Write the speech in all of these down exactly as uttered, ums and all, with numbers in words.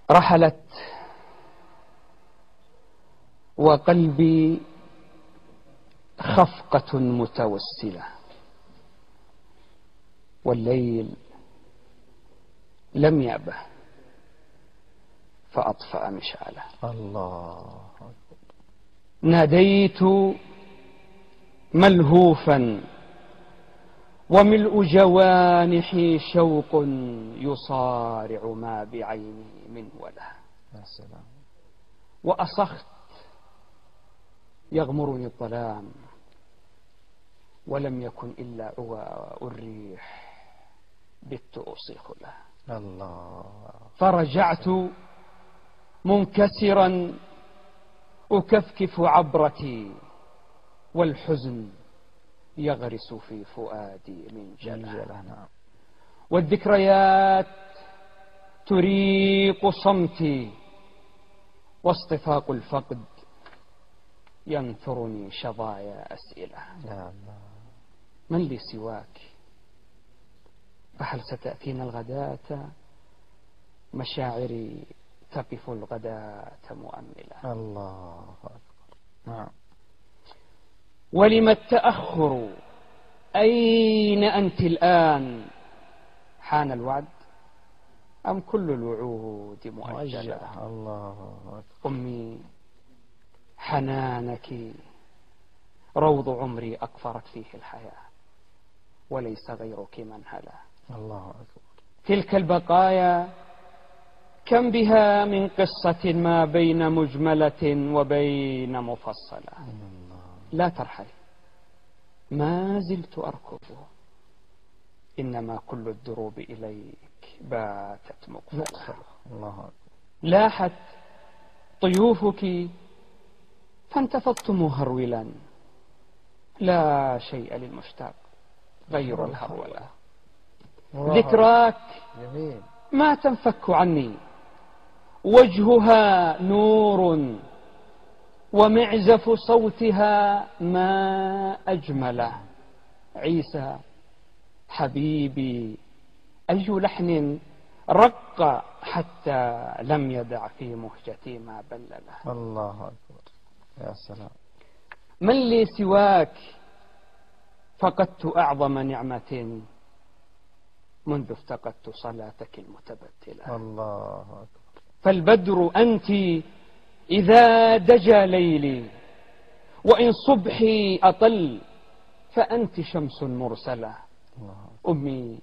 رحلت وقلبي خفقة متوسلة، والليل لم يأبه فأطفأ مشعله. الله. ناديت ملهوفا وملء جوانحي شوق يصارع ما بعيني من وله. يا سلام. وأصخت يغمرني الظلام ولم يكن إلا عواء الريح بت أصيخ له. الله. فرجعت منكسرا أكفكف عبرتي والحزن يغرس في فؤادي من جلة، والذكريات تريق صمتي، واصطفاق الفقد ينثرني شظايا أسئلة. يا الله. من لي سواك؟ فهل ستأتينا الغداة؟ مشاعري تقف الغداة مؤملة. الله أكبر. نعم. ولم التأخر؟ أين أنت الآن؟ حان الوعد أم كل الوعود مؤجلة؟ الله أكبر. أمي، حنانك روض عمري أقفرت فيه الحياة، وليس غيرك من هلا. الله أكبر. تلك البقايا كم بها من قصة ما بين مجملة وبين مفصلة. لا ترحل، ما زلت أركض، إنما كل الدروب إليك باتت مقفلة. الله أكبر. لاحت طيوفك فانتفضت مهرولا، لا شيء للمشتاق غير الهرولة. ذكراك جميل. ما تنفك عني، وجهها نور ومعزف صوتها ما أجمله. عيسى حبيبي أي لحن رق حتى لم يدع في مهجتي ما بلله. الله أكبر. يا سلام. من لي سواك؟ فقدت أعظم نعمة منذ افتقدت صلاتك المتبتلة. الله أكبر. فالبدر أنت إذا دجى ليلي، وإن صبحي أطل فأنت شمس مرسلة. الله. أمي،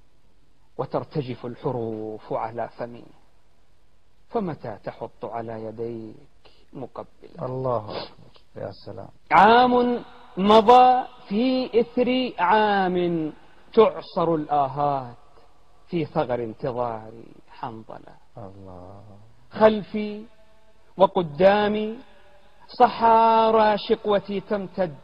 وترتجف الحروف على فمي، فمتى تحط على يديك مقبلا. الله أكبر. يا سلام. عام مضى في إثر عام، تعصر الآهات في ثغر انتظاري حنظلة. الله. خلفي وقدامي صحارى شقوتي تمتد،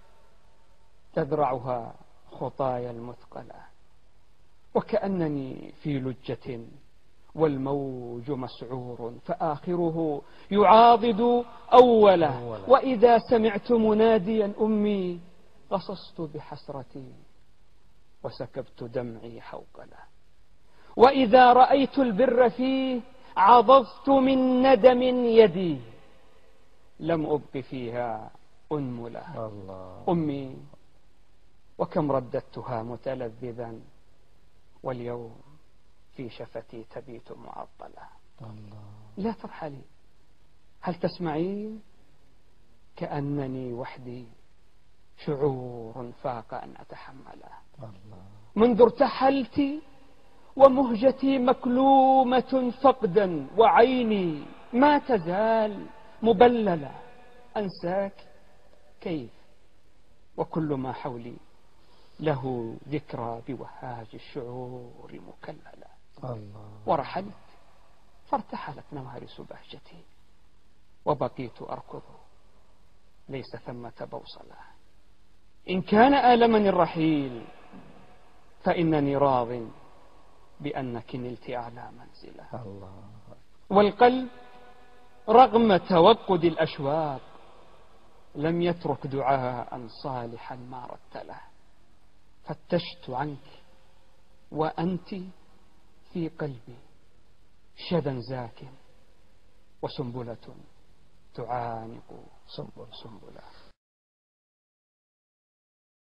تذرعها خطايا المثقلة، وكأنني في لجة والموج مسعور فآخره يعاضد أوله. وإذا سمعت مناديا أمي قصصت بحسرتي وسكبت دمعي حوقله. وإذا رأيت البر فيه عضضت من ندم يدي، لم أبق فيها أنملة. الله. أمي، وكم رددتها متلذذا، واليوم في شفتي تبيت معطلة. الله. لا ترحلي، هل تسمعين؟ كأنني وحدي، شعور فاق أن أتحمله. الله. منذ ارتحلت ومهجتي مكلومة فقدا، وعيني ما تزال مبللة. أنساك كيف وكل ما حولي له ذكرى بوهاج الشعور مكللة. الله. ورحلت فارتحلت نوارس بهجتي، وبقيت أركض ليس ثمة بوصلة. إن كان آلمني الرحيل فإنني راض بأنك نلت أعلى منزلة. الله. والقلب رغم توقد الأشواق لم يترك دعاء صالحا ما رتله. فتشت عنك وأنت في قلبي شذا زاك وسنبلة تعانق سنبل سنبلا.